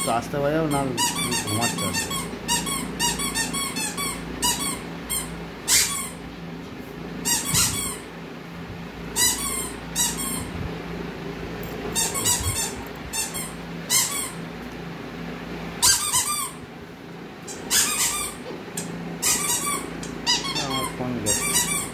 একটু আসতে বাজাও না, ঘুমাচ্ছে আসতে। আমার ফোন গেছে।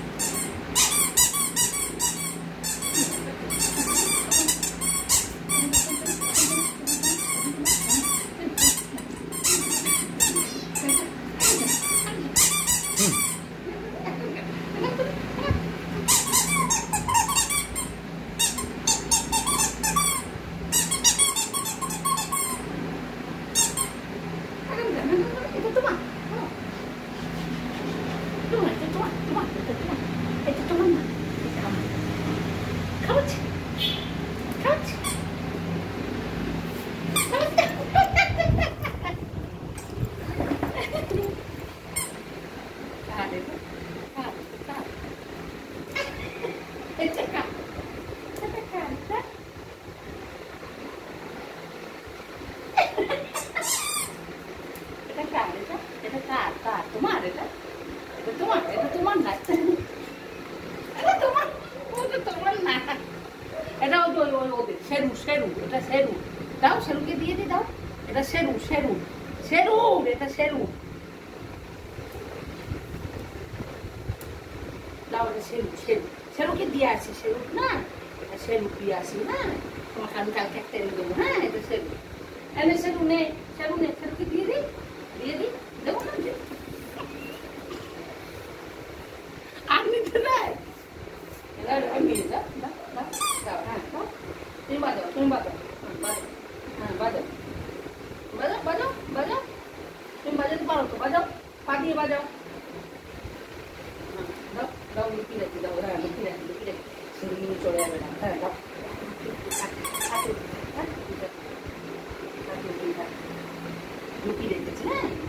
সেরুকে দিয়ে আসি, সেরুক না, এটা সেরুক দিয়ে আসি না, তোমাকে আমি কালকে একটা এনে দেবো। হ্যাঁ, এটা সেরুক এনে সেরু নে, সেরুকে দিয়ে দিই, দেবো না যে আর নিতে দেয়। আমি দাও, হ্যাঁ দাও, তুমি বাজাও, হ্যাঁ বাজাও, তুমি বাজাতে পারো তো, বাজাও, পা দিয়ে বাজাও। দাও লুকি রাখি, দাও, হ্যাঁ লুকি রাখি, সেগুলো চলে যাবে না। হ্যাঁ দাও, লুকি রেখেছি। হ্যাঁ